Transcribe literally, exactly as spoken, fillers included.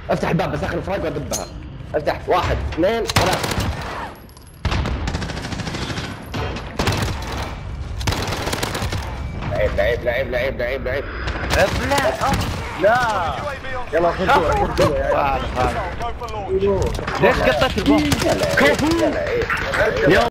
افتح الباب بس اخر الفراق وادبها. افتح واحد اثنين ثلاث. لعيب لعيب لعيب لعيب لعيب لعيب. لا لا يلا خذوها خذوها. ليش قطعت البوم؟ يا لعيب يا لعيب.